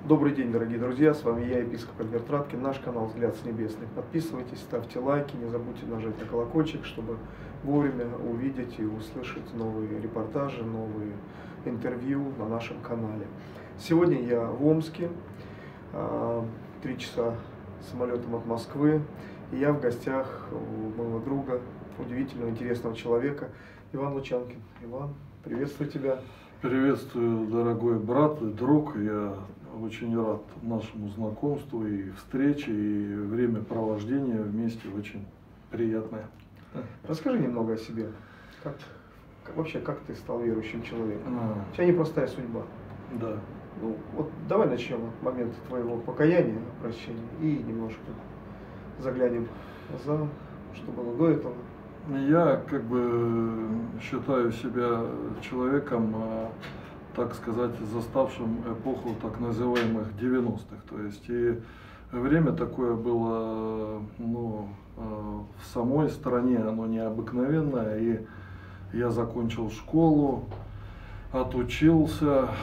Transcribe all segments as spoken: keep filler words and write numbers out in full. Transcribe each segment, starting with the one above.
Добрый день, дорогие друзья, с вами я, епископ Альберт Радкин, наш канал «Взгляд с небесных». Подписывайтесь, ставьте лайки, не забудьте нажать на колокольчик, чтобы вовремя увидеть и услышать новые репортажи, новые интервью на нашем канале. Сегодня я в Омске, три часа самолетом от Москвы, и я в гостях у моего друга, удивительного, интересного человека, Иван Лучанкин. Иван, приветствую тебя. Приветствую, дорогой брат и друг. Я очень рад нашему знакомству и встрече, и времяпровождения вместе очень приятное. Расскажи немного о себе. Как, как, вообще, как ты стал верующим человеком? А, У тебя непростая судьба. да. Ну, вот давай начнем от момента твоего покаяния, прощения, и немножко заглянем за, что было до этого. Я как бы считаю себя человеком, так сказать, заставшим эпоху так называемых девяностых. То есть и время такое было, ну, в самой стране, оно необыкновенное. И я закончил школу, отучился.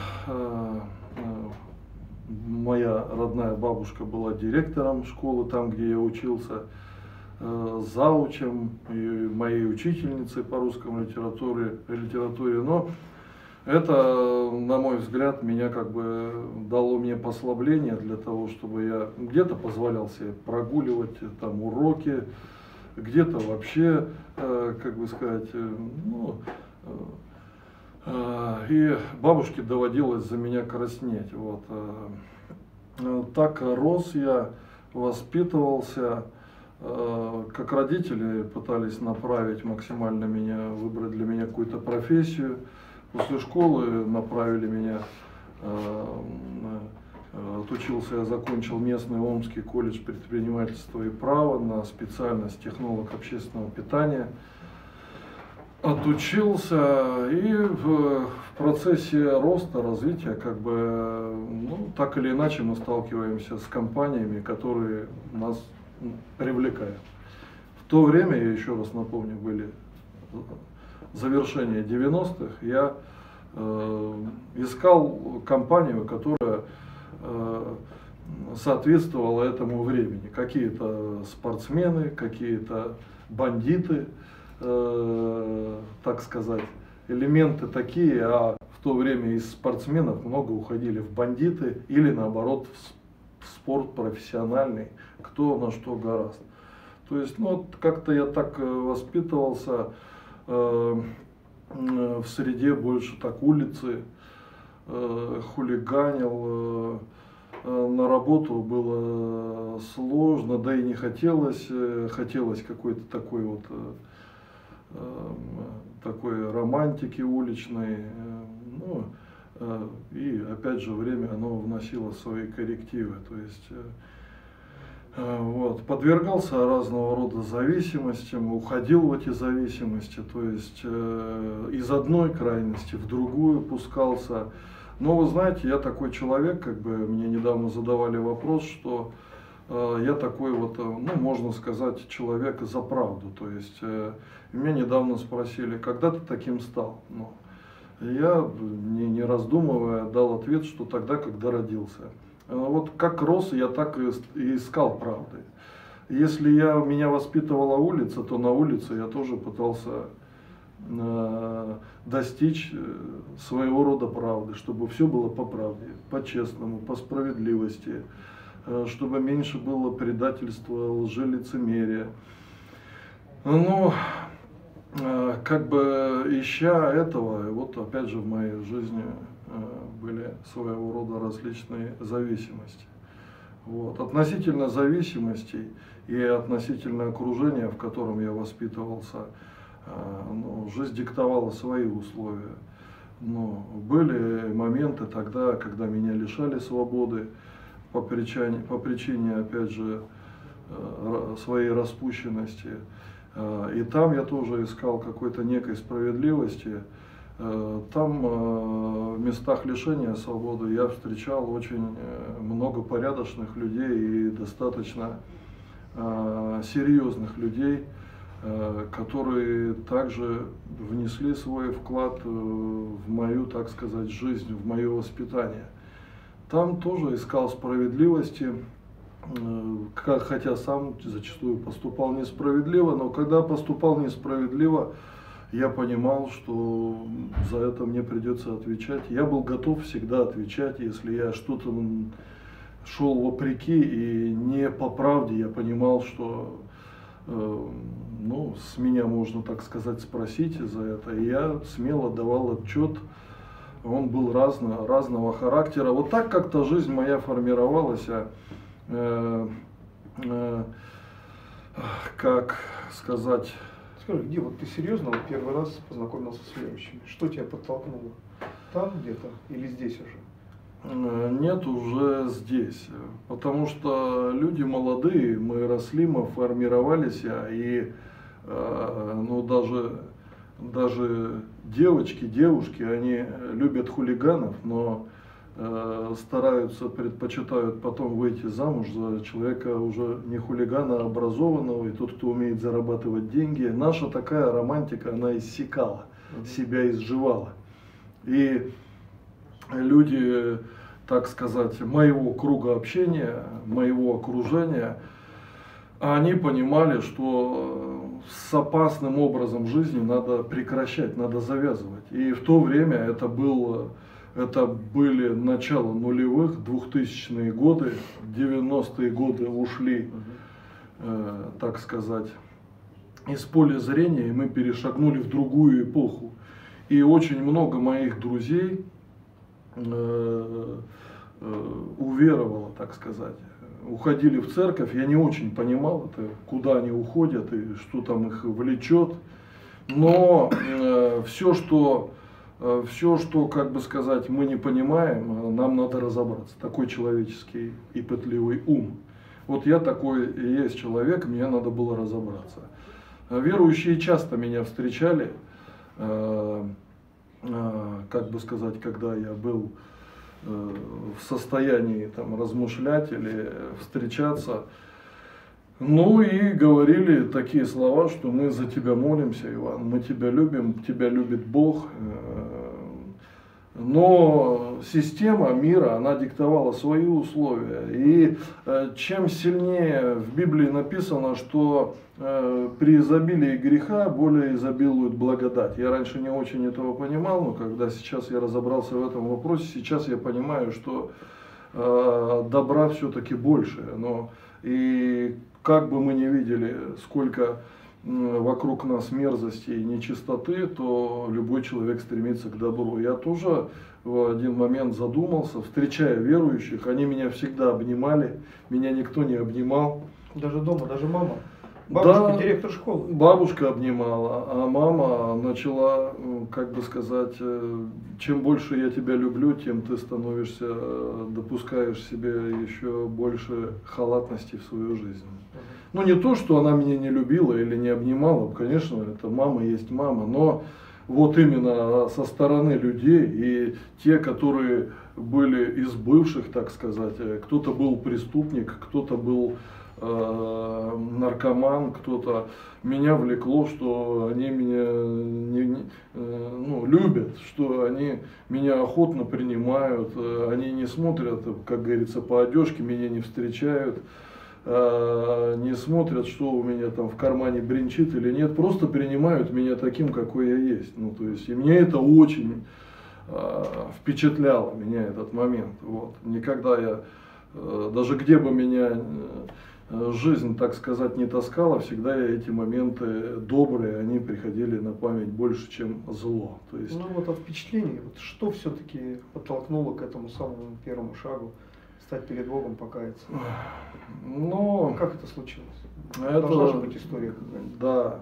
Моя родная бабушка была директором школы, там, где я учился, заучем и моей учительницей по русскому литературе, литературе. Но это, на мой взгляд, меня как бы дало мне послабление для того, чтобы я где-то позволял себе прогуливать там уроки, где-то вообще, как бы сказать, ну, и бабушке доводилось за меня краснеть. Вот. Так рос я, воспитывался. Как родители пытались направить максимально меня, выбрать для меня какую-то профессию. После школы направили меня, отучился, я закончил местный Омский колледж предпринимательства и права на специальность технолог общественного питания. Отучился, и в, в процессе роста, развития, как бы, ну, так или иначе мы сталкиваемся с компаниями, которые нас привлекают. В то время, я еще раз напомню, были завершения девяностых, я э, искал компанию, которая э, соответствовала этому времени. Какие-то спортсмены, какие-то бандиты, э, так сказать, элементы такие, а в то время из спортсменов много уходили в бандиты или наоборот в спорт профессиональный, кто на что гораст. То есть, ну, вот как-то я так воспитывался э, в среде больше так улицы, э, хулиганил, э, на работу было сложно, да и не хотелось, э, хотелось какой-то такой вот э, такой романтики уличной. Э, ну, и опять же время оно вносило свои коррективы, то есть вот, подвергался разного рода зависимостям, уходил в эти зависимости, то есть из одной крайности в другую пускался. Но вы знаете, я такой человек, как бы мне недавно задавали вопрос, что я такой вот, ну, можно сказать, человек за правду, то есть меня недавно спросили, когда ты таким стал? Ну, я, не, не раздумывая, дал ответ, что тогда, когда родился. Вот как рос, я так и искал правды. Если я, меня воспитывала улица, то на улице я тоже пытался э, достичь своего рода правды, чтобы все было по правде, по-честному, по справедливости, э, чтобы меньше было предательства, лжи, лицемерия. Ну, как бы ища этого, вот опять же в моей жизни были своего рода различные зависимости. Вот. Относительно зависимостей и относительно окружения, в котором я воспитывался, ну, жизнь диктовала свои условия. Но были моменты тогда, когда меня лишали свободы по причине, по причине опять же, своей распущенности. И там я тоже искал какой-то некой справедливости. Там в местах лишения свободы я встречал очень много порядочных людей и достаточно серьезных людей, которые также внесли свой вклад в мою, так сказать, жизнь, в мое воспитание. Там тоже искал справедливости, как, хотя сам зачастую поступал несправедливо, но когда поступал несправедливо, я понимал, что за это мне придется отвечать. Я был готов всегда отвечать, если я что-то шел вопреки и не по правде, я понимал, что э, ну, с меня можно, так сказать, спросить за это. И я смело давал отчет. Он был разно, разного характера. Вот так как-то жизнь моя формировалась. Э, э, как сказать... Скажи, где вот ты серьезно вот первый раз познакомился с верующими? Что тебя подтолкнуло? Там где-то или здесь уже? Нет, уже здесь. Потому что люди молодые, мы росли, мы формировались, и ну, даже, даже девочки, девушки, они любят хулиганов, но стараются, предпочитают потом выйти замуж за человека уже не хулигана, а образованного, и тот, кто умеет зарабатывать деньги. Наша такая романтика, она иссякала, себя изживала. И люди, так сказать, моего круга общения, моего окружения, они понимали, что с опасным образом жизни надо прекращать, надо завязывать. И в то время это было... Это были начало нулевых, двухтысячные годы, девяностые годы ушли, э, так сказать, из поля зрения, и мы перешагнули в другую эпоху. И очень много моих друзей э, э, уверовало, так сказать, уходили в церковь. Я не очень понимал, это, куда они уходят и что там их влечет. Но э, все, что... Все, что, как бы сказать, мы не понимаем, нам надо разобраться. Такой человеческий и пытливый ум. Вот я такой и есть человек, мне надо было разобраться. Верующие часто меня встречали, как бы сказать, когда я был в состоянии там, размышлять или встречаться. Ну и говорили такие слова, что мы за тебя молимся, Иван, мы тебя любим, тебя любит Бог. Но система мира, она диктовала свои условия. И чем сильнее в Библии написано, что при изобилии греха более изобилует благодать. Я раньше не очень этого понимал, но когда сейчас я разобрался в этом вопросе, сейчас я понимаю, что добра все-таки больше. Но и как бы мы ни видели, сколько вокруг нас мерзости и нечистоты, то любой человек стремится к добру. Я тоже в один момент задумался, встречая верующих, они меня всегда обнимали, меня никто не обнимал. Даже дома, даже мама? Бабушка, да, директор школы? Бабушка обнимала, а мама начала, как бы сказать, чем больше я тебя люблю, тем ты становишься, допускаешь себе еще больше халатности в свою жизнь. Ну, не то, что она меня не любила или не обнимала, конечно, это мама есть мама, но вот именно со стороны людей и те, которые были из бывших, так сказать, кто-то был преступник, кто-то был э, наркоман, кто-то, меня влекло, что они меня не, не, э, ну, любят, что они меня охотно принимают, они не смотрят, как говорится, по одежке, меня не встречают. Не смотрят, что у меня там в кармане бренчит или нет, просто принимают меня таким, какой я есть. Ну, то есть, и мне это очень э, впечатляло, меня этот момент. Вот. Никогда я, э, даже где бы меня э, жизнь, так сказать, не таскала, всегда я эти моменты добрые, они приходили на память больше, чем зло. То есть... Ну вот от впечатлений, вот что все-таки подтолкнуло к этому самому первому шагу? Стать перед Богом, покаяться. Но как это случилось? Это, должна же быть история какая-то. Да.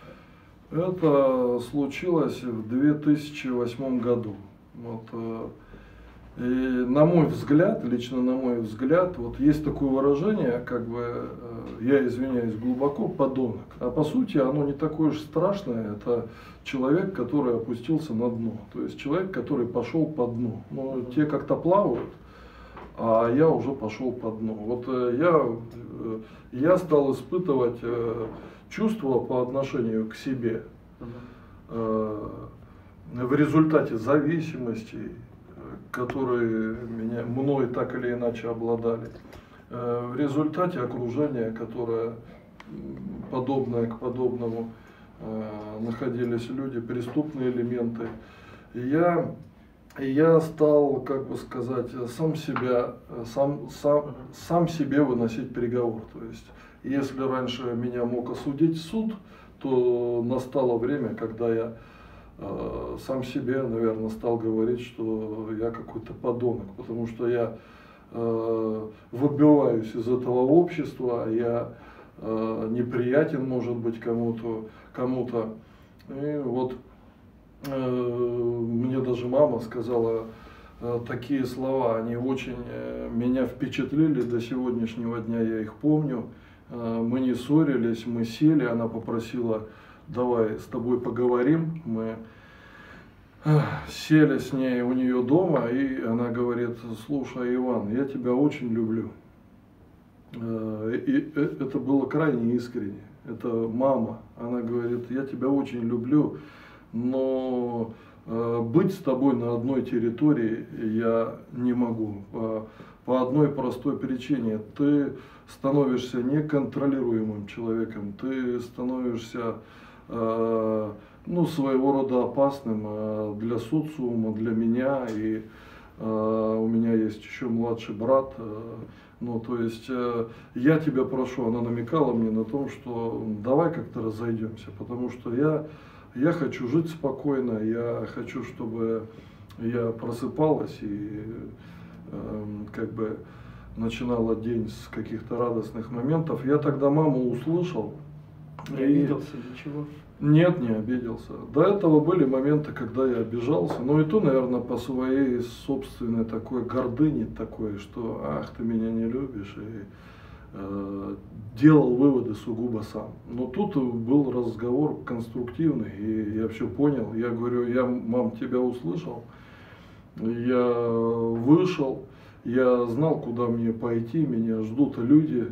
Это случилось в две тысячи восьмом году. Вот, и на мой взгляд, лично на мой взгляд, вот есть такое выражение, как бы, я извиняюсь, глубоко, подонок. А по сути оно не такое уж страшное, это человек, который опустился на дно. То есть человек, который пошел по дну. Но те как-то плавают, а я уже пошел по дну. Вот я, я стал испытывать чувства по отношению к себе в результате зависимости, которые меня, мной так или иначе обладали. В результате окружение, которое подобное к подобному, находились люди, преступные элементы. И я, я стал, как бы сказать, сам себя, сам, сам, сам себе выносить приговор. То есть, если раньше меня мог осудить суд, то настало время, когда я э, сам себе, наверное, стал говорить, что я какой-то подонок, потому что я э, выбиваюсь из этого общества, я э, неприятен, может быть, кому-то, кому-то. И вот э, мне даже мама сказала э, такие слова, они очень э, меня впечатлили, до сегодняшнего дня я их помню. Мы не ссорились, мы сели, она попросила, давай с тобой поговорим. Мы сели с ней у нее дома, и она говорит, слушай, Иван, я тебя очень люблю. И это было крайне искренне. Это мама, она говорит, я тебя очень люблю, но быть с тобой на одной территории я не могу. По одной простой причине. Ты становишься неконтролируемым человеком, ты становишься э, ну, своего рода опасным э, для социума, для меня. И э, у меня есть еще младший брат. Э, ну, то есть э, я тебя прошу, она намекала мне на том, что давай как-то разойдемся, потому что я, я хочу жить спокойно, я хочу, чтобы я просыпалась и как бы начинала день с каких-то радостных моментов. Я тогда маму услышал. Не обиделся ничего? Нет, не обиделся. До этого были моменты, когда я обижался, но и то, наверное, по своей собственной такой гордыне такой, что ах, ты меня не любишь, и э, делал выводы сугубо сам. Но тут был разговор конструктивный, и я все понял. Я говорю, я, мам, тебя услышал. Я вышел, я знал, куда мне пойти, меня ждут люди.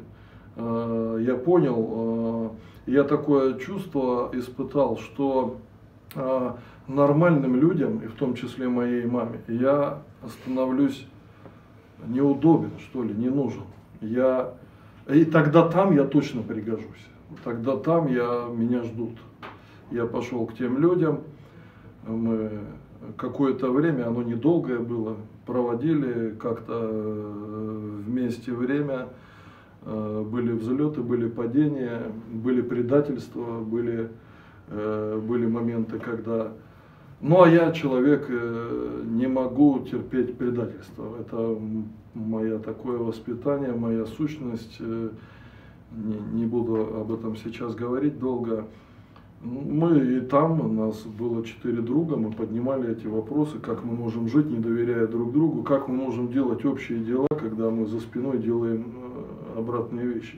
Я понял, я такое чувство испытал, что нормальным людям, и в том числе моей маме, я становлюсь неудобен, что ли, не нужен. Я, и тогда там я точно пригожусь, тогда там я, меня ждут. Я пошел к тем людям, мы какое-то время, оно недолгое было, проводили как-то вместе время, были взлеты, были падения, были предательства, были, были моменты, когда... Ну, а я человек, не могу терпеть предательство. Это мое такое воспитание, моя сущность. Не, не буду об этом сейчас говорить долго. Мы и там, у нас было четыре друга, мы поднимали эти вопросы, как мы можем жить, не доверяя друг другу, как мы можем делать общие дела, когда мы за спиной делаем обратные вещи.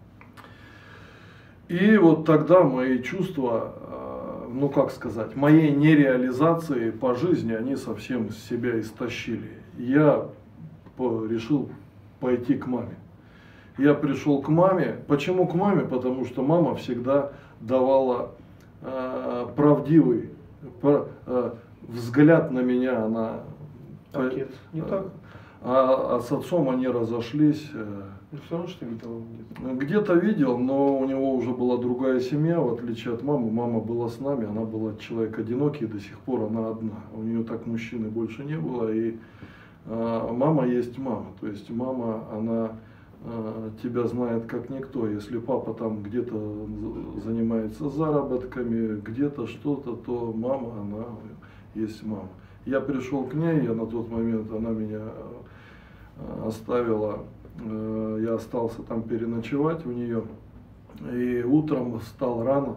И вот тогда мои чувства, ну как сказать, моей нереализации по жизни, они совсем себя истощили. Я решил пойти к маме. Я пришел к маме. Почему к маме? Потому что мама всегда давала э, правдивый про, э, взгляд на меня. Она, Отец, не э, так? А, а с отцом они разошлись. Э, Ну, все равно, что видел где-то. Где-то видел, но у него уже была другая семья, в отличие от мамы. Мама была с нами, она была человек одинокий, до сих пор она одна. У нее так мужчины больше не было. И э, мама есть мама. То есть мама, она тебя знает как никто. Если папа там где-то занимается заработками, где-то что-то, то мама, она есть мама. Я пришел к ней, я на тот момент, она меня оставила, я остался там переночевать у нее. И утром встал рано,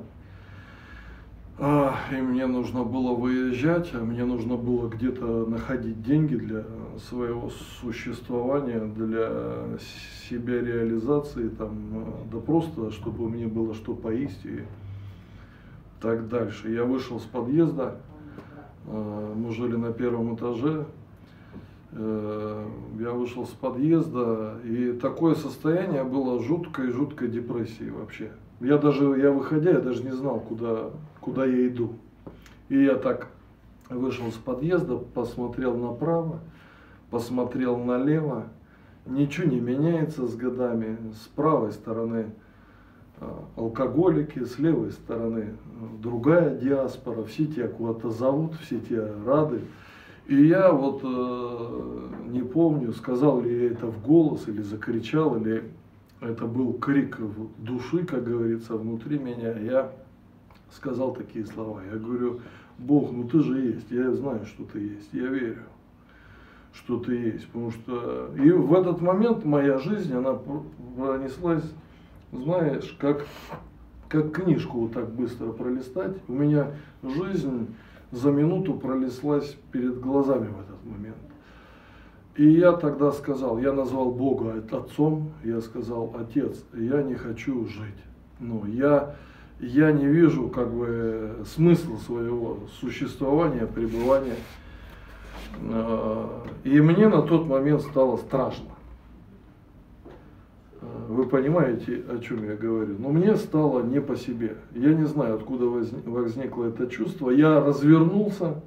и мне нужно было выезжать, мне нужно было где-то находить деньги для своего существования, для себя реализации, там, да просто, чтобы мне было что поесть и так дальше. Я вышел с подъезда, мы жили на первом этаже, я вышел с подъезда, и такое состояние было жуткой-жуткой депрессии вообще. Я даже, я выходя, я даже не знал, куда, куда я иду. И я так вышел с подъезда, посмотрел направо, посмотрел налево, ничего не меняется с годами. С правой стороны алкоголики, с левой стороны другая диаспора, все тебя куда-то зовут, все тебя рады. И я вот э, не помню, сказал ли я это в голос или закричал, или это был крик души, как говорится, внутри меня. Я сказал такие слова. Я говорю: Бог, ну ты же есть, я знаю, что ты есть, я верю, что ты есть. Потому что и в этот момент моя жизнь, она пронеслась, знаешь, как, как книжку вот так быстро пролистать. У меня жизнь за минуту пролеслась перед глазами в этот момент. И я тогда сказал, я назвал Бога отцом, я сказал: Отец, я не хочу жить. Ну, я, я не вижу как бы смысла своего существования, пребывания. И мне на тот момент стало страшно. Вы понимаете, о чем я говорю? Но мне стало не по себе. Я не знаю, откуда возникло это чувство. Я развернулся,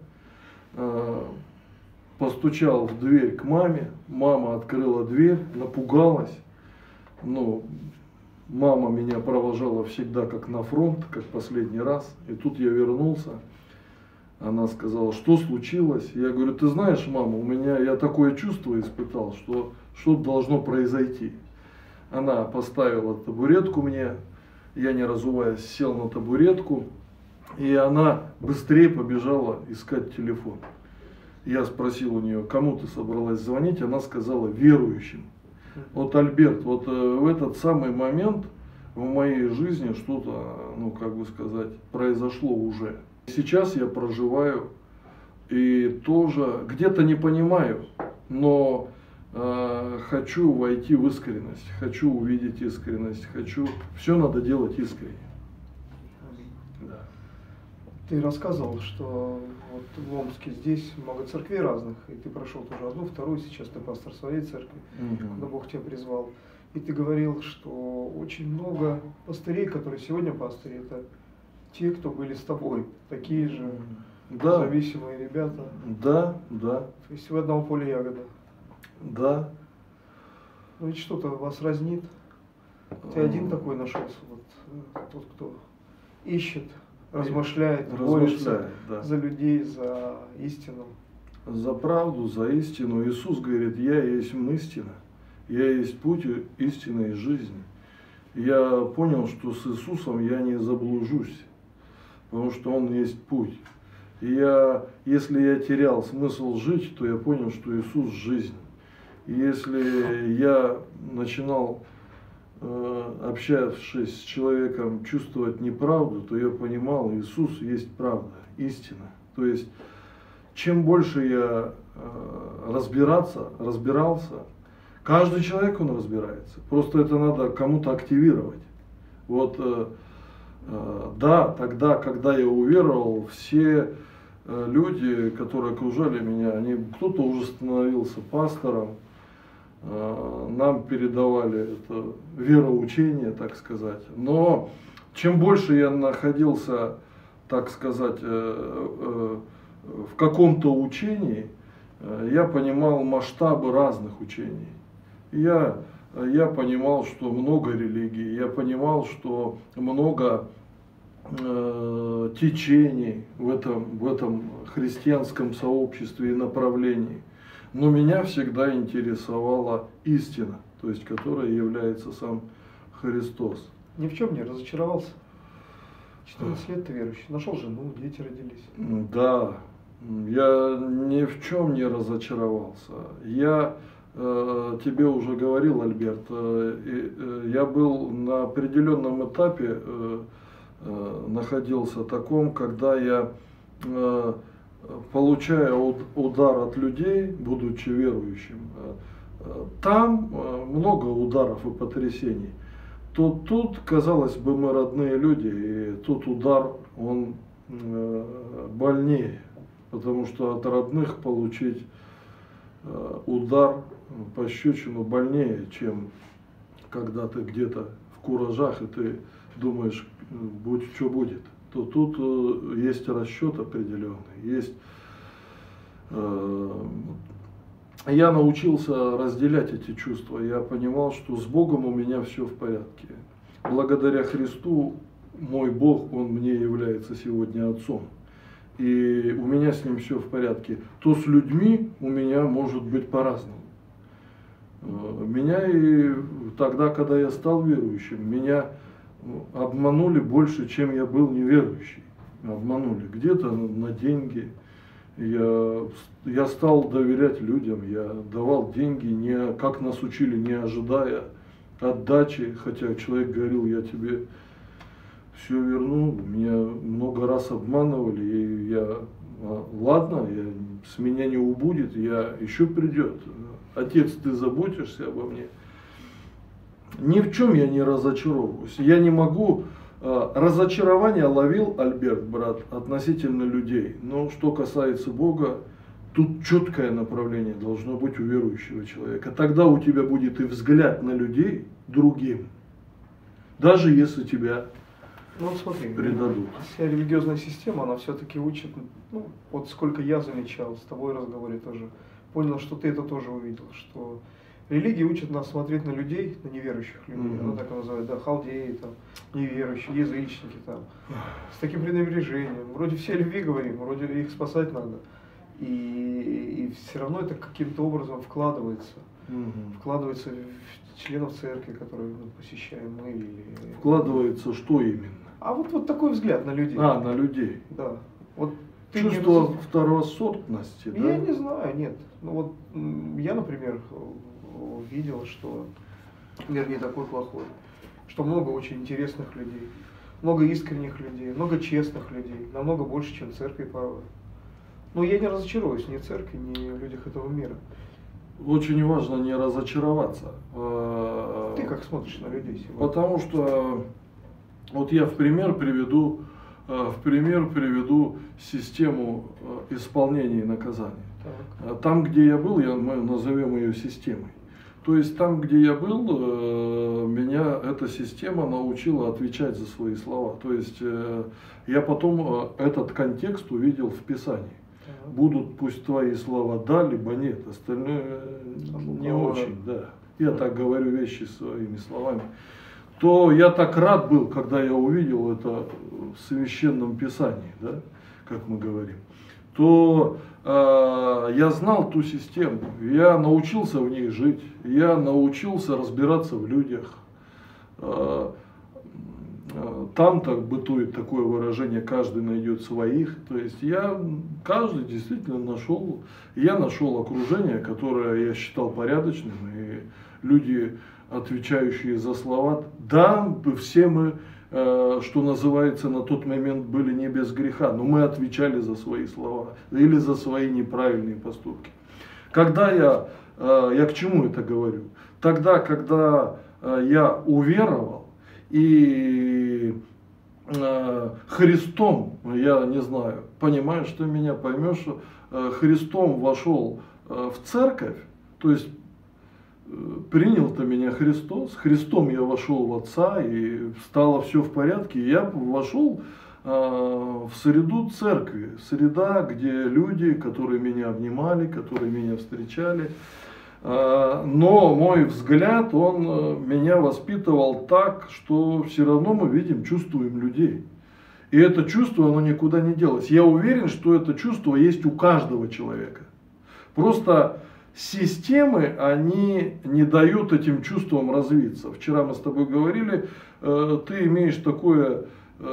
постучал в дверь к маме. Мама открыла дверь, напугалась. Ну, мама меня провожала всегда как на фронт, как последний раз. И тут я вернулся. Она сказала: что случилось? Я говорю: ты знаешь, мама, у меня, я такое чувство испытал, что что-то должно произойти. Она поставила табуретку мне, я не разуваясь сел на табуретку, и она быстрее побежала искать телефон. Я спросил у нее: кому ты собралась звонить? Она сказала: верующим. Вот, Альберт, вот в этот самый момент в моей жизни что-то, ну как бы сказать, произошло уже. Сейчас я проживаю и тоже где-то не понимаю, но э, хочу войти в искренность, хочу увидеть искренность, хочу, все надо делать искренне. Да. Ты рассказывал, что вот в Омске здесь много церквей разных, и ты прошел тоже одну, вторую, сейчас ты пастор своей церкви, Угу. куда Бог тебя призвал. И ты говорил, что очень много пастырей, которые сегодня пастыри, это те, кто были с тобой, такие же, да, зависимые ребята. Да, да. То есть вы одного поля ягода. Да. Ну ведь что-то вас разнит. Ты один такой нашелся, вот тот, кто ищет, размышляет, борется, да, за людей, за истину. За правду, за истину. Иисус говорит: я есть истина, я есть путь, истина и жизнь. Я понял, что с Иисусом я не заблужусь, потому что Он есть путь. И я, если я терял смысл жить, то я понял, что Иисус – жизнь. И если я начинал, э, общавшись с человеком, чувствовать неправду, то я понимал, Иисус есть правда, истина. То есть, чем больше я э, разбираться, разбирался, каждый человек, он разбирается, просто это надо кому-то активировать. Вот, э, э, да, тогда, когда я уверовал, все э, люди, которые окружали меня, они, кто-то уже становился пастором, э, нам передавали это вероучение, так сказать. Но чем больше я находился, так сказать, э, э, в каком-то учении, э, я понимал масштабы разных учений. Я, я понимал, что много религий, я понимал, что много э, течений в этом, в этом христианском сообществе и направлении. Но меня всегда интересовала истина, то есть которая является сам Христос. Ни в чем не разочаровался? четырнадцать лет ты верующий, нашел жену, дети родились. Да, я ни в чем не разочаровался. Я тебе уже говорил, Альберт, я был на определенном этапе, находился таком, когда я, получая удар от людей, будучи верующим, там много ударов и потрясений, то тут, казалось бы, мы родные люди, и тут удар, он больнее, потому что от родных получить удар, пощечину больнее, чем когда ты где-то в куражах и ты думаешь, будь что будет. То тут есть расчет определенный, есть э, я научился разделять эти чувства. Я понимал, что с Богом у меня все в порядке. Благодаря Христу мой Бог, Он мне является сегодня Отцом. И у меня с Ним все в порядке. То с людьми у меня может быть по-разному. Меня и тогда, когда я стал верующим, меня обманули больше, чем я был неверующий. Обманули где-то на деньги. Я, я стал доверять людям, я давал деньги, не, как нас учили, не ожидая отдачи, хотя человек говорил, я тебе все верну, меня много раз обманывали, и я, ладно, я, с меня не убудет, я еще придет. Отец, ты заботишься обо мне. Ни в чем я не разочаровываюсь. Я не могу, разочарование ловил Альберт, брат, относительно людей. Но что касается Бога, тут четкое направление должно быть у верующего человека. Тогда у тебя будет и взгляд на людей другим, даже если тебя ну, вот смотри, предадут. Вся религиозная система, она все-таки учит, ну, вот сколько я замечал, с тобой в разговоре тоже, понял, что ты это тоже увидел, что религия учит нас смотреть на людей, на неверующих людей, mm-hmm. она так и называет, да, халдеи, там, неверующие, язычники, там, с таким пренебрежением. Вроде все о любви говорим, вроде их спасать надо. И, и все равно это каким-то образом вкладывается, mm-hmm. вкладывается в членов церкви, которые ну, посещаем мы. Или... Вкладывается что именно? А вот, вот такой взгляд на людей. А, на людей. Да. Вот ты чувство не... второсортности, да? Я не знаю, нет. Ну вот я, например, видел, что мир не такой плохой, что много очень интересных людей, много искренних людей, много честных людей, намного больше, чем в церкви порой. Но я не разочаруюсь ни в церкви, ни в людях этого мира. Очень важно не разочароваться. Ты как смотришь на людей сегодня? Потому что вот я в пример приведу, в пример приведу систему исполнения наказания. Так. Там, где я был, я, мы назовем ее системой. То есть там, где я был, меня эта система научила отвечать за свои слова. То есть я потом этот контекст увидел в Писании. Будут пусть твои слова да, либо нет, остальное не очень, да. Я так говорю вещи своими словами. То я так рад был, когда я увидел это в Священном Писании, да, как мы говорим. То э, я знал ту систему, я научился в ней жить, я научился разбираться в людях. Э, Там так бытует такое выражение, каждый найдет своих. То есть я, каждый действительно нашел, я нашел окружение, которое я считал порядочным, и люди, отвечающие за слова, да, все мы, что называется, на тот момент были не без греха, но мы отвечали за свои слова или за свои неправильные поступки. Когда я, я к чему это говорю? Тогда, когда я уверовал, и э, Христом, я не знаю, понимаешь, ты меня поймешь, что э, Христом вошел э, в церковь, то есть э, принял-то меня Христос, Христом я вошел в Отца, и стало все в порядке, и я вошел э, в среду церкви, среда, где люди, которые меня обнимали, которые меня встречали. Но мой взгляд, он меня воспитывал так, что все равно мы видим, чувствуем людей. И это чувство, оно никуда не делось. Я уверен, что это чувство есть у каждого человека. Просто системы, они не дают этим чувствам развиться. Вчера мы с тобой говорили, ты имеешь такое,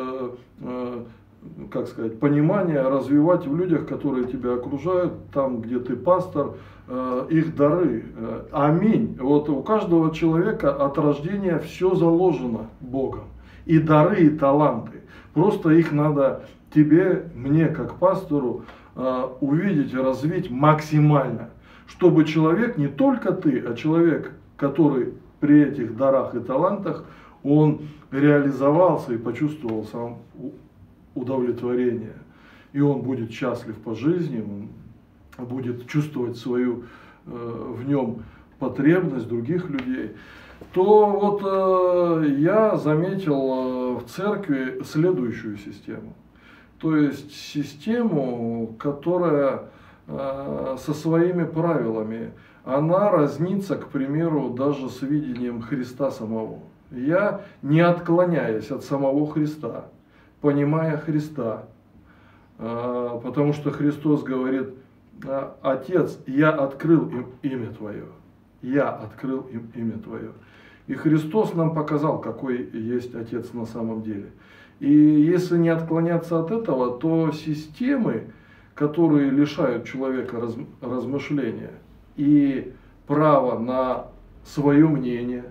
как сказать, понимание развивать в людях, которые тебя окружают, там, где ты пастор, их дары. Аминь. Вот у каждого человека от рождения все заложено Богом. И дары, и таланты. Просто их надо тебе, мне, как пастору, увидеть и развить максимально. Чтобы человек, не только ты, а человек, который при этих дарах и талантах, он реализовался и почувствовал сам удовлетворение. И он будет счастлив по жизни, он будет чувствовать свою э, в нем потребность других людей, то вот э, я заметил э, в церкви следующую систему. То есть систему, которая э, со своими правилами, она разнится, к примеру, даже с видением Христа самого. Я, не отклоняясь от самого Христа, понимая Христа, э, потому что Христос говорит: Отец, я открыл им имя Твое, я открыл им имя Твое. И Христос нам показал, какой есть Отец на самом деле. И если не отклоняться от этого, то системы, которые лишают человека раз, размышления и права на свое мнение,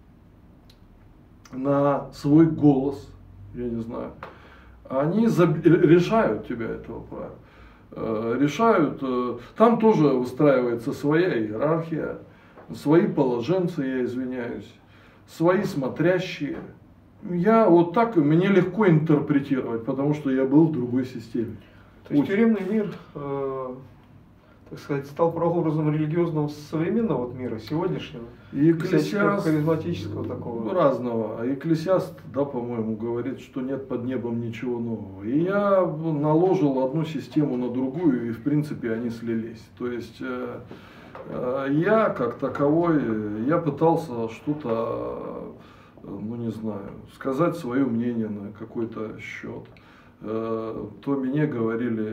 на свой голос, я не знаю, они заб- решают тебя этого права. Решают, там тоже выстраивается своя иерархия, свои положенцы, я извиняюсь, свои смотрящие. Я вот так, мне легко интерпретировать, потому что я был в другой системе. То есть тюремный мир, э, так сказать, стал прообразом религиозного современного вот мира, сегодняшнего, и экклесиаст, харизматического такого. Разного. А экклесиаст, да, по-моему, говорит, что нет под небом ничего нового. И я наложил одну систему на другую, и в принципе они слились. То есть э, э, я как таковой, я пытался что-то, ну не знаю, сказать свое мнение на какой-то счет. Э, то мне говорили: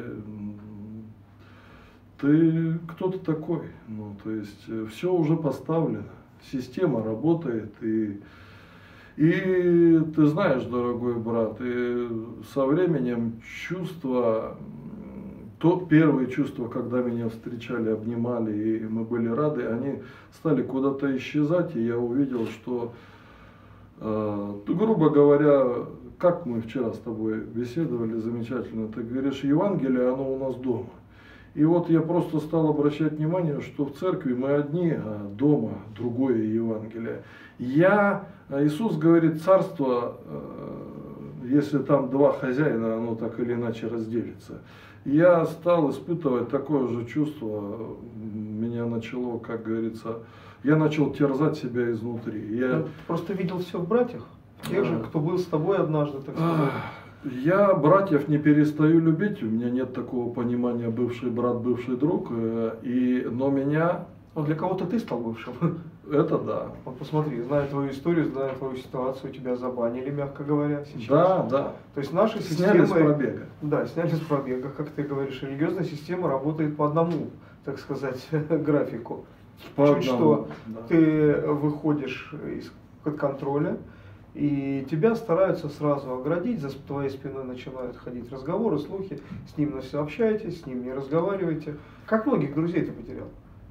ты кто ты такой? Ну, то есть все уже поставлено, система работает, и, и ты знаешь, дорогой брат, и со временем чувства, то первые чувства, когда меня встречали, обнимали, и мы были рады, они стали куда-то исчезать, и я увидел, что, э, грубо говоря, как мы вчера с тобой беседовали замечательно, ты говоришь, Евангелие, оно у нас дома. И вот я просто стал обращать внимание, что в церкви мы одни, а дома другое Евангелие. Я, Иисус говорит, царство, если там два хозяина, оно так или иначе разделится. Я стал испытывать такое же чувство, меня начало, как говорится, я начал терзать себя изнутри. Я Ты просто видел все в братьях, тех же, кто был с тобой однажды, так сказать. Я братьев не перестаю любить, у меня нет такого понимания бывший брат, бывший друг, и, но меня... Но для кого-то ты стал бывшим. Это да. Вот посмотри, зная твою историю, зная твою ситуацию, тебя забанили, мягко говоря, сейчас. Да, да. То есть наши сняли системы... с пробега. Да, сняли с пробега, как ты говоришь. Религиозная система работает по одному, так сказать, графику. По Чуть одному, что да. ты выходишь из-под контроля, и тебя стараются сразу оградить, за твоей спиной начинают ходить разговоры, слухи, с ним все общаетесь, с ним не разговариваете. Как многих друзей ты потерял?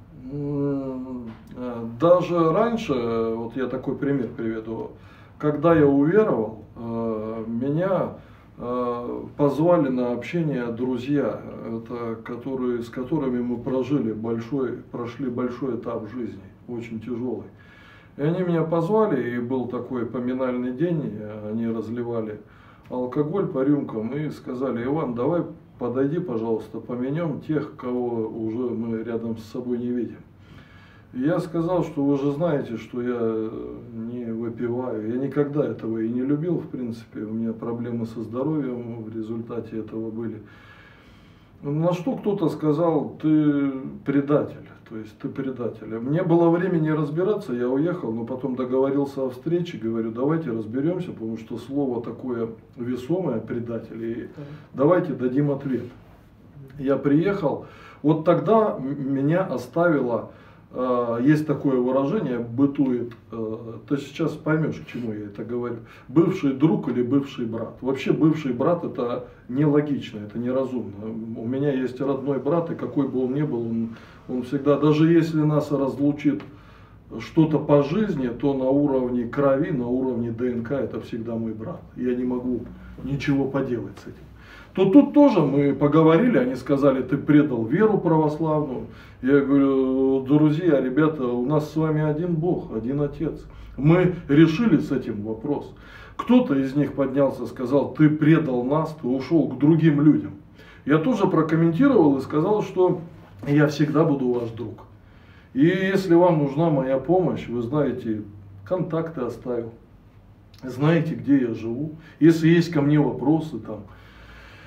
Даже раньше, вот я такой пример приведу, когда я уверовал, меня позвали на общение друзья, это, которые, с которыми мы прожили большой, прошли большой этап жизни, очень тяжелый. И они меня позвали, и был такой поминальный день, они разливали алкоголь по рюмкам и сказали: Иван, давай подойди, пожалуйста, поменем тех, кого уже мы рядом с собой не видим. И я сказал, что вы же знаете, что я не выпиваю, я никогда этого и не любил, в принципе, у меня проблемы со здоровьем в результате этого были. На что кто-то сказал: ты предатель. То есть ты предатель. Мне было времени разбираться, я уехал, но потом договорился о встрече, говорю, давайте разберемся, потому что слово такое весомое, предатель, и давайте дадим ответ. Я приехал, вот тогда меня оставило, э, есть такое выражение, бытует, э, ты сейчас поймешь, к чему я это говорю, бывший друг или бывший брат. Вообще бывший брат это нелогично, это неразумно. У меня есть родной брат, и какой бы он ни был, он Он всегда, даже если нас разлучит что-то по жизни, то на уровне крови, на уровне ДНК это всегда мой брат. Я не могу ничего поделать с этим. То тут тоже мы поговорили, они сказали, ты предал веру православную. Я говорю, друзья, ребята, у нас с вами один Бог, один Отец. Мы решили с этим вопрос. Кто-то из них поднялся, сказал, ты предал нас, ты ушел к другим людям. Я тоже прокомментировал и сказал, что я всегда буду ваш друг. И если вам нужна моя помощь, вы знаете, контакты оставил, знаете, где я живу. Если есть ко мне вопросы, там,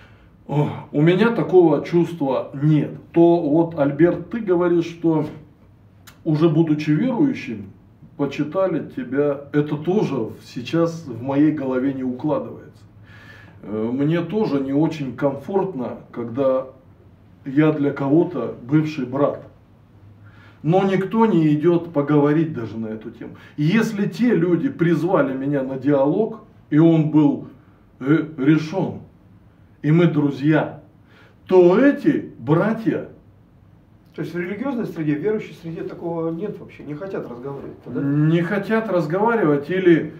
О, у меня такого чувства нет. То вот, Альберт, ты говоришь, что уже будучи верующим, почитали тебя, это тоже сейчас в моей голове не укладывается. Мне тоже не очень комфортно, когда я для кого-то бывший брат. Но никто не идет поговорить даже на эту тему. Если те люди призвали меня на диалог, и он был э, решен, и мы друзья, то эти братья... То есть в религиозной среде, в верующей среде такого нет вообще, не хотят разговаривать, да? Не хотят разговаривать, или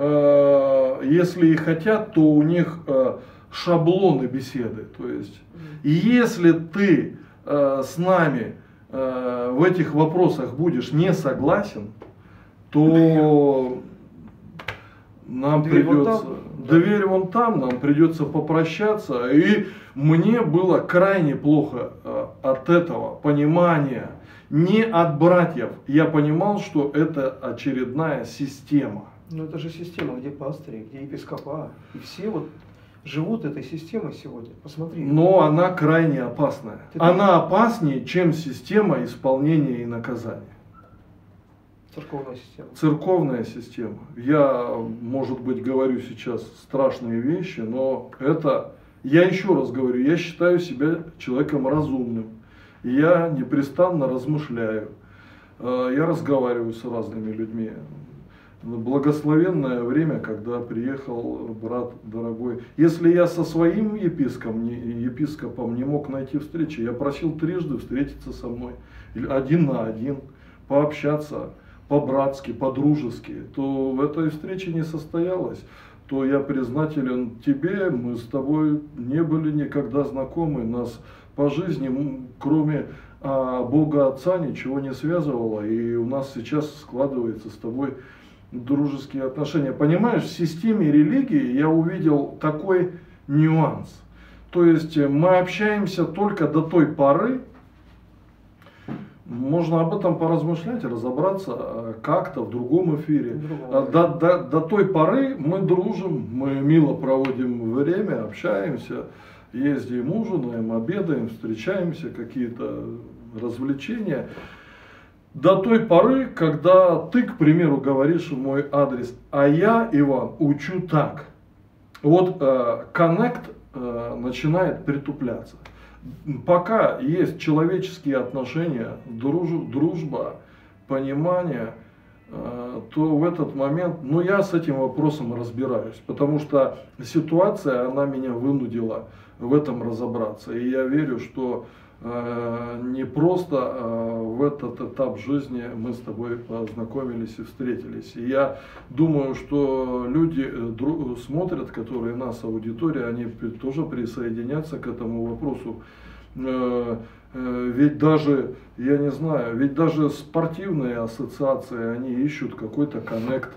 э, если и хотят, то у них э, шаблоны беседы. То есть, если ты э, с нами э, в этих вопросах будешь не согласен, то нам дверь придется... вон там, Дверь вон там, нам придется попрощаться. И мне было крайне плохо э, от этого понимания. Не от братьев. Я понимал, что это очередная система. Ну это же система, где пастыри, где епископа. И все вот живут этой системой сегодня. Посмотри. Но она крайне опасная. Ты она опаснее, чем система исполнения и наказания. Церковная система. Церковная система. Я, может быть, говорю сейчас страшные вещи, но это, я еще раз говорю, я считаю себя человеком разумным. Я непрестанно размышляю. Я разговариваю с разными людьми. Благословенное время, когда приехал брат дорогой. Если я со своим епископом, епископом не мог найти встречи, я просил трижды встретиться со мной. Один на один, пообщаться. По-братски, по-дружески, то в этой встрече не состоялось, то я признателен тебе, мы с тобой не были никогда знакомы, нас по жизни, кроме а, Бога Отца, ничего не связывало, и у нас сейчас складывается с тобой дружеские отношения. Понимаешь, в системе религии я увидел такой нюанс, то есть мы общаемся только до той поры. Можно об этом поразмышлять, разобраться как-то в другом эфире. В другом. До, до, до той поры мы дружим, мы мило проводим время, общаемся, ездим, ужинаем, обедаем, встречаемся, какие-то развлечения. До той поры, когда ты, к примеру, говоришь в мой адрес, а я, Иван, учу так. Вот коннект э, э, начинает притупляться. Пока есть человеческие отношения, друж, дружба, понимание, э, то в этот момент, ну я с этим вопросом разбираюсь, потому что ситуация, она меня вынудила в этом разобраться. И я верю, что э, не просто э, в этот этап жизни мы с тобой познакомились и встретились. И я думаю, что люди дру, смотрят, которые нас, аудитория, они тоже присоединятся к этому вопросу. Э, э, ведь даже, я не знаю, ведь даже спортивные ассоциации, они ищут какой-то коннект.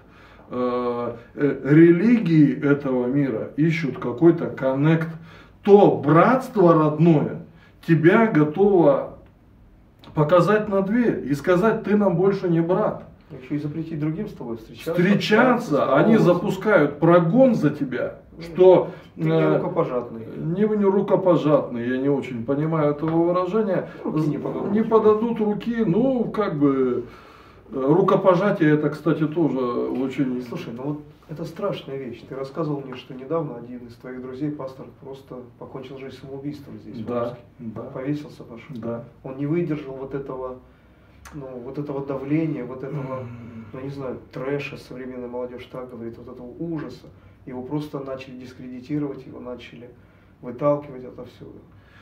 Э, э, религии этого мира ищут какой-то коннект. То братство родное тебя готово показать на дверь и сказать, ты нам больше не брат. Еще и запретить другим с тобой встречаться. Встречаться, они запускают прогон за тебя, что... Ты не рукопожатный. Не, не рукопожатный, я не очень понимаю этого выражения. Руки не подадут. Не подадут руки, ну, как бы... Рукопожатие, это, кстати, тоже очень... Слушай, ну вот это страшная вещь. Ты рассказывал мне, что недавно один из твоих друзей, пастор, просто покончил жизнь самоубийством здесь, да, в Омске. Да. Повесился, пошел. Да. Он не выдержал вот этого, ну, вот этого давления, вот этого, ну, не знаю, трэша, современная молодежь так говорит, вот этого ужаса. Его просто начали дискредитировать, его начали выталкивать отовсюду.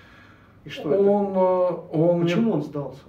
И что он, это? Он Почему не, он сдался?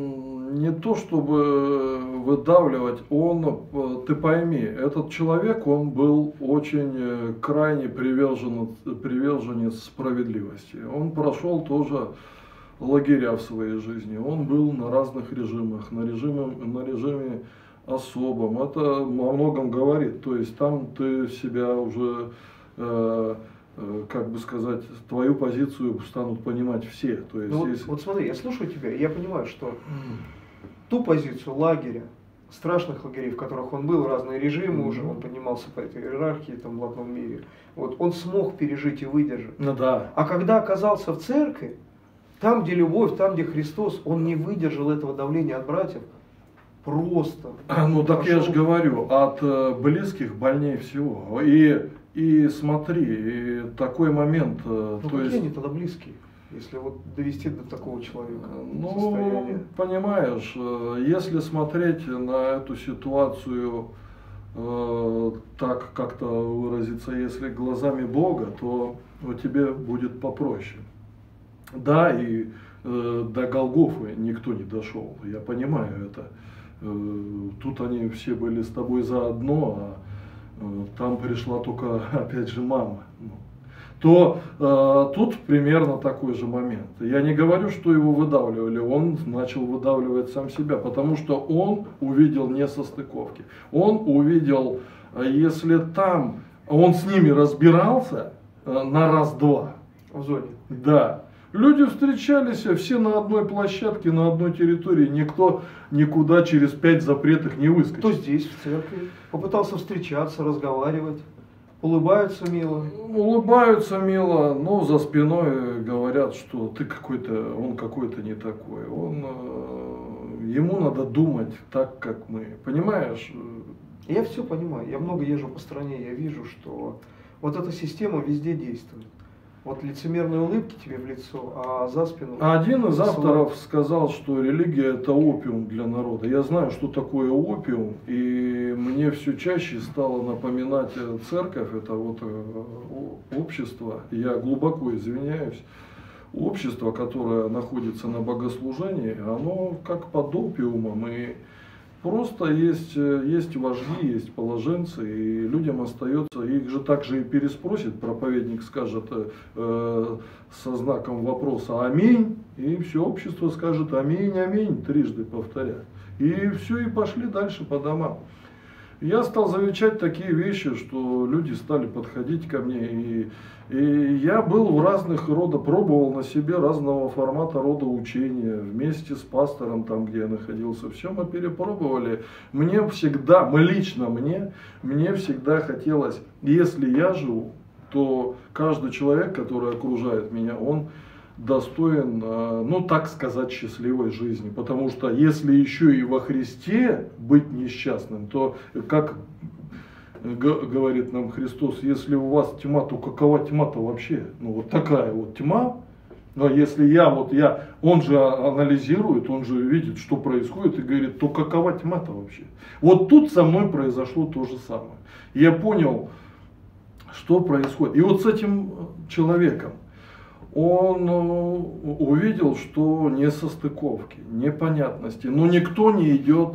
Не то чтобы выдавливать, он, ты пойми, этот человек, он был очень крайне привержен, приверженец справедливости. Он прошел тоже лагеря в своей жизни, он был на разных режимах, на режиме, на режиме особом. Это о многом говорит, то есть там ты себя уже... Э, как бы сказать, твою позицию станут понимать все. То есть, ну, если... вот, вот смотри, я слушаю тебя, и я понимаю, что ту позицию лагеря, страшных лагерей, в которых он был, разные режимы Mm-hmm. уже, он поднимался по этой иерархии там, в одном мире. Вот он смог пережить и выдержать. Ну да. А когда оказался в церкви, там, где любовь, там, где Христос, он не выдержал этого давления от братьев. Просто. А, ну так пошел. я же говорю, от э, близких больнее всего. И, и смотри, и такой момент. Э, Ну то какие есть, они тогда близкие, если вот довести до такого человека ну, состояния? понимаешь, э, если смотреть на эту ситуацию э, так как-то выразиться, если глазами Бога, то ну, тебе будет попроще. Да, и э, до Голгофы никто не дошел, я понимаю это. Э, тут они все были с тобой заодно, а э, там пришла только, опять же, мама. Ну, то э, тут примерно такой же момент. Я не говорю, что его выдавливали, он начал выдавливать сам себя, потому что он увидел несостыковки. Он увидел, если там он с ними разбирался э, на раз-два. В зоне. Да. Люди встречались все на одной площадке, на одной территории, никто никуда через пять запретных не выскочит. Кто здесь, в церкви, попытался встречаться, разговаривать, улыбаются мило. Улыбаются мило, но за спиной говорят, что ты какой-то, он какой-то не такой. Он, э, ему надо думать так, как мы. Понимаешь? Я все понимаю, я много езжу по стране, я вижу, что вот эта система везде действует. Вот лицемерные улыбки тебе в лицо, а за спину... Один из авторов сказал, что религия это опиум для народа. Я знаю, что такое опиум, и мне все чаще стало напоминать церковь, это вот общество, я глубоко извиняюсь, общество, которое находится на богослужении, оно как под опиумом, и просто есть, есть вожди, есть положенцы, и людям остается, их же также и переспросит, проповедник скажет э, со знаком вопроса «Аминь», и все общество скажет «Аминь, аминь», трижды повторяя. И все, и пошли дальше по домам. Я стал замечать такие вещи, что люди стали подходить ко мне, и, и я был в разных рода, пробовал на себе разного формата рода учения, вместе с пастором, там где я находился, все мы перепробовали. Мне всегда, мы лично мне, мне всегда хотелось, если я живу, то каждый человек, который окружает меня, он достоин, ну так сказать, счастливой жизни. Потому что если еще и во Христе быть несчастным, то, как говорит нам Христос, если у вас тьма, то какова тьма-то вообще? Ну вот такая вот тьма. Но если я, вот я, он же анализирует, он же видит, что происходит, и говорит, то какова тьма-то вообще? Вот тут со мной произошло то же самое. Я понял, что происходит. И вот с этим человеком, он увидел, что несостыковки, непонятности, но никто не идет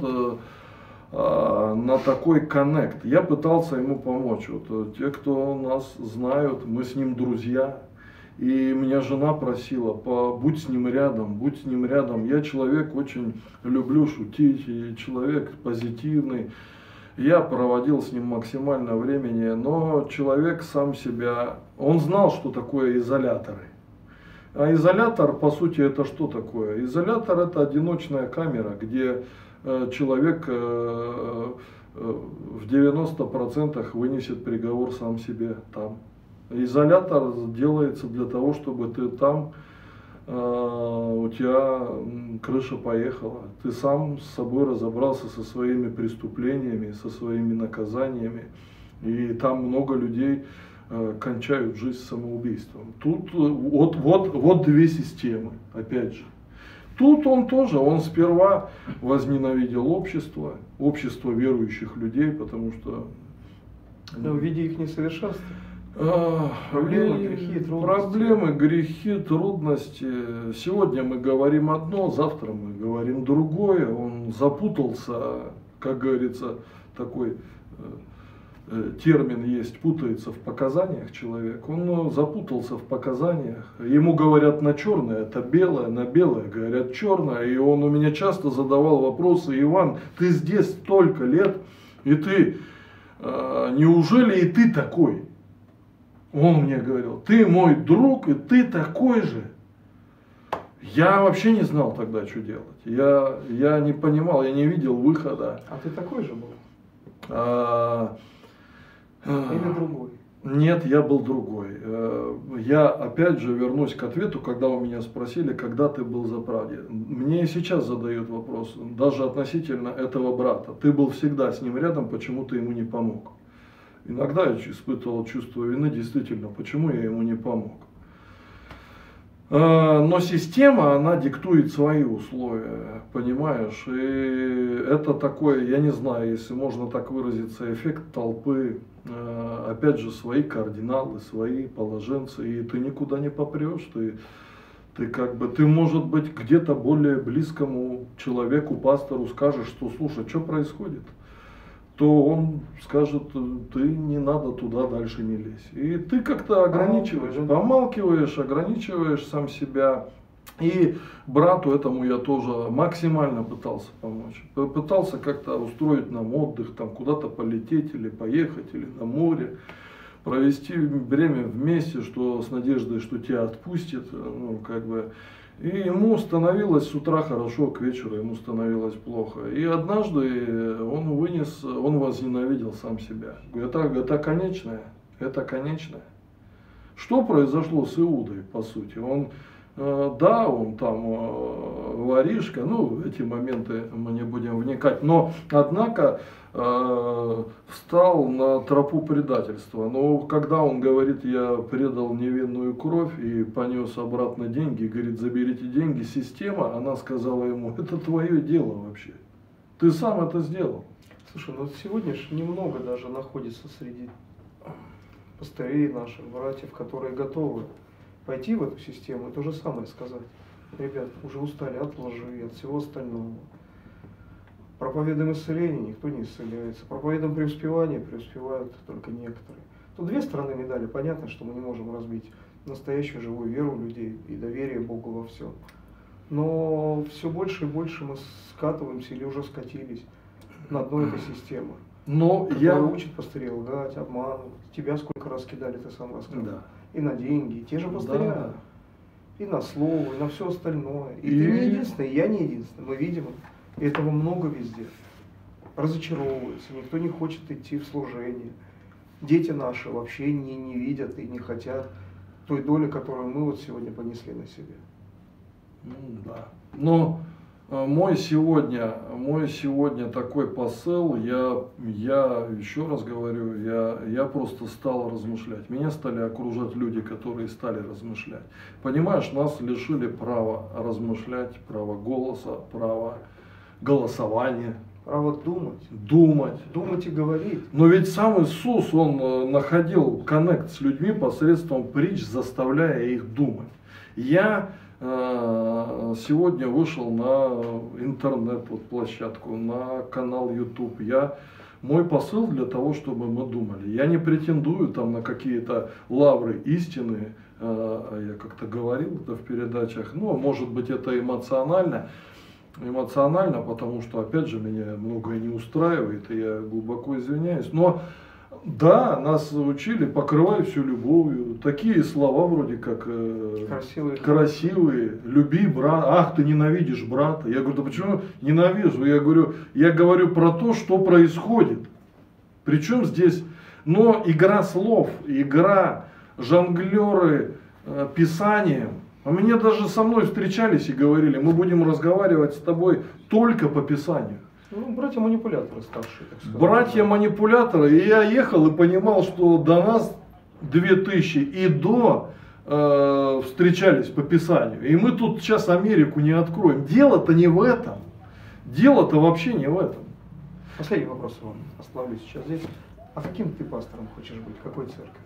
на такой коннект. Я пытался ему помочь. Вот, те, кто нас знают, мы с ним друзья. И меня жена просила, будь с ним рядом, будь с ним рядом. Я человек очень люблю шутить, и человек позитивный. Я проводил с ним максимально времени, но человек сам себя, он знал, что такое изоляторы. А изолятор, по сути, это что такое? Изолятор — это одиночная камера, где э, человек э, э, в девяноста процентах вынесет приговор сам себе там. Изолятор делается для того, чтобы ты там, э, у тебя крыша поехала. Ты сам с собой разобрался со своими преступлениями, со своими наказаниями. И там много людей кончают жизнь самоубийством. Тут вот, вот, вот две системы, опять же. Тут он тоже, он сперва возненавидел общество, общество верующих людей, потому что... Но видя их несовершенство. А, проблемы, грехи, трудности. Проблемы, грехи, трудности. Сегодня мы говорим одно, завтра мы говорим другое. Он запутался, как говорится, такой... термин есть, путается в показаниях человек, он запутался в показаниях, ему говорят на черное, это белое, на белое говорят черное, и он у меня часто задавал вопросы: Иван, ты здесь столько лет, и ты, э, неужели и ты такой? Он мне говорил: ты мой друг, и ты такой же. Я вообще не знал тогда, что делать. Я, я не понимал, я не видел выхода. А ты такой же был? А, Или другой? Нет, я был другой. Я опять же вернусь к ответу, когда у меня спросили, когда ты был за правде. Мне и сейчас задают вопрос, даже относительно этого брата. Ты был всегда с ним рядом, почему ты ему не помог? Иногда я испытывал чувство вины, действительно, почему я ему не помог. Но система, она диктует свои условия, понимаешь? И это такой, я не знаю, если можно так выразиться, эффект толпы. Опять же, свои кардиналы, свои положенцы, и ты никуда не попрешь. Ты, ты как бы, ты, может быть, где-то более близкому человеку, пастору скажешь, что, слушай, что происходит? То он скажет, ты не надо туда дальше не лезь. И ты как-то ограничиваешь, помалкиваешь, ограничиваешь сам себя. И брату этому я тоже максимально пытался помочь. Пытался как-то устроить нам отдых, там куда-то полететь или поехать, или на море. Провести время вместе, что с надеждой, что тебя отпустит. Ну, как бы. И ему становилось с утра хорошо, к вечеру ему становилось плохо. И однажды он вынес, он возненавидел сам себя. Это, это конечное, это конечное. Что произошло с Иудой, по сути? Он, да, он там воришка, ну, в эти моменты мы не будем вникать, но, однако, встал на тропу предательства. Но когда он говорит, я предал невинную кровь и понес обратно деньги, говорит, заберите деньги, система, она сказала ему, это твое дело вообще, ты сам это сделал. Слушай, ну сегодня же немного даже находится среди пастырей наших, братьев, которые готовы пойти в эту систему и то же самое сказать. Ребят, уже устали от лжи и от всего остального. Проповедуем исцеление, никто не исцеляется. Проповедуем преуспевание, преуспевают только некоторые. Тут две стороны медали. Понятно, что мы не можем разбить настоящую живую веру людей и доверие Богу во всем. Но все больше и больше мы скатываемся или уже скатились на дно этой системы. Но я учат пастырей лгать, обманывать. Тебя сколько раз кидали, ты сам рассказал. Да. И на деньги, и те же пастыря. Да. И на слово, и на все остальное. И, и ты не единственный, и я не единственный. Мы видим, этого много везде. Разочаровываются, никто не хочет идти в служение. Дети наши вообще не, не видят и не хотят той доли, которую мы вот сегодня понесли на себе. Ну, да. Но мой сегодня, мой сегодня такой посыл, я, я еще раз говорю, я, я просто стал размышлять. Меня стали окружать люди, которые стали размышлять. Понимаешь, нас лишили права размышлять, права голоса, права голосования. Право думать. Думать. Думать и говорить. Но ведь сам Иисус, он находил коннект с людьми посредством притч, заставляя их думать. Я э, сегодня вышел на интернет-площадку, на канал YouTube. Я, мой посыл для того, чтобы мы думали. Я не претендую там на какие-то лавры истины. Э, я как-то говорил это в передачах. Ну, может быть, это эмоционально. Эмоционально, потому что, опять же, меня многое не устраивает, и я глубоко извиняюсь. Но да, нас учили, покрывай все любовью. Такие слова вроде как э, красивые. красивые. Люби брата. Ах, ты ненавидишь брата. Я говорю, да почему ненавижу? Я говорю, я говорю про то, что происходит. Причем здесь, но игра слов, игра, жонглеры э, писанием. А мне даже со мной встречались и говорили, мы будем разговаривать с тобой только по Писанию. Ну, братья-манипуляторы старшие, так сказать. Братья-манипуляторы, и я ехал и понимал, что до нас две тысячи и до э, встречались по Писанию. И мы тут сейчас Америку не откроем. Дело-то не в этом. Дело-то вообще не в этом. Последний вопрос вам. Остановлюсь сейчас здесь. А каким ты пастором хочешь быть? Какой церкви?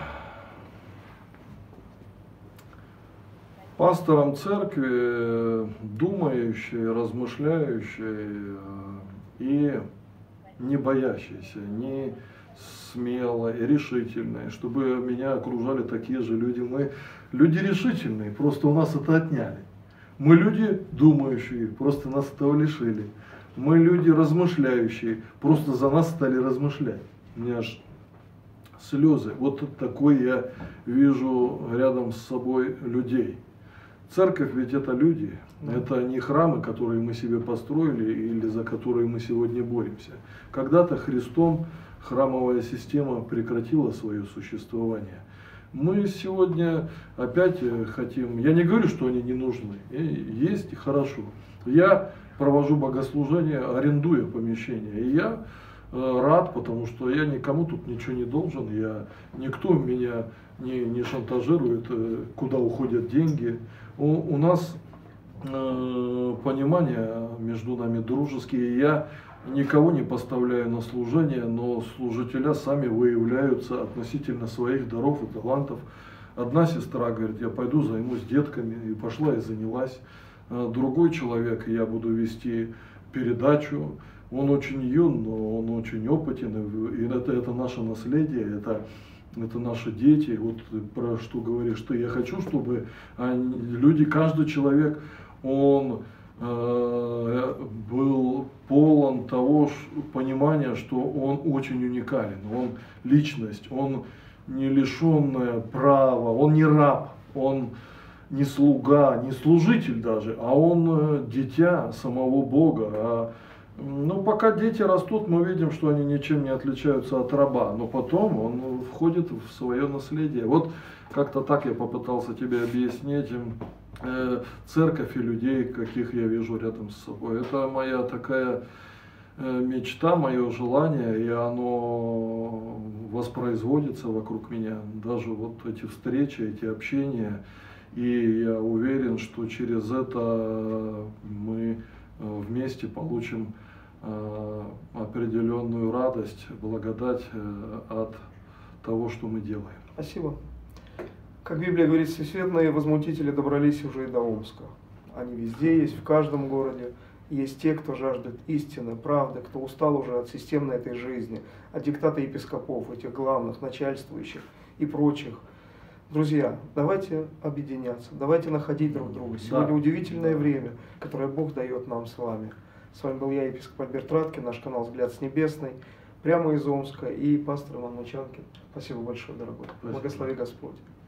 Пастором церкви, думающей, размышляющей и не боящейся, не смелой, решительной, чтобы меня окружали такие же люди. Мы люди решительные, просто у нас это отняли. Мы люди думающие, просто нас этого лишили. Мы люди размышляющие, просто за нас стали размышлять. У меня аж слезы. Вот такой я вижу рядом с собой людей. Церковь ведь это люди, Да. это не храмы, которые мы себе построили или за которые мы сегодня боремся. Когда-то Христом храмовая система прекратила свое существование. Мы сегодня опять хотим, я не говорю, что они не нужны, есть и хорошо. Я провожу богослужение, арендуя помещение, и я рад, потому что я никому тут ничего не должен, я, никто меня не, не шантажирует, куда уходят деньги. У, у нас э, понимание между нами дружеские, я никого не поставляю на служение, но служителя сами выявляются относительно своих даров и талантов. Одна сестра говорит, я пойду займусь детками, и пошла и занялась. Другой человек, я буду вести передачу, он очень юн, но он очень опытен, и это, это наше наследие, это, это наши дети. Вот про что говоришь ты, я хочу, чтобы они, люди, каждый человек, он э, был полон того понимания, что он очень уникален, он личность, он не лишенная права, он не раб, он не слуга, не служитель даже, а он дитя самого Бога. А, ну, пока дети растут, мы видим, что они ничем не отличаются от раба, но потом он входит в свое наследие. Вот как-то так я попытался тебе объяснить э, церковь и людей, каких я вижу рядом с собой. Это моя такая э, мечта, мое желание, и оно воспроизводится вокруг меня. Даже вот эти встречи, эти общения. И я уверен, что через это мы вместе получим определенную радость, благодать от того, что мы делаем. Спасибо. Как Библия говорит, всесветные возмутители добрались уже и до Омска. Они везде есть, в каждом городе. Есть те, кто жаждет истины, правды, кто устал уже от системной этой жизни, от диктата епископов, этих главных, начальствующих и прочих. Друзья, давайте объединяться, давайте находить друг друга. Сегодня да. удивительное время, которое Бог дает нам с вами. С вами был я, епископ Альберт Раткин, наш канал «Взгляд с небесной», прямо из Омска, и пастор Иван Мучанкин. Спасибо большое, дорогой. Спасибо. Благослови Господь.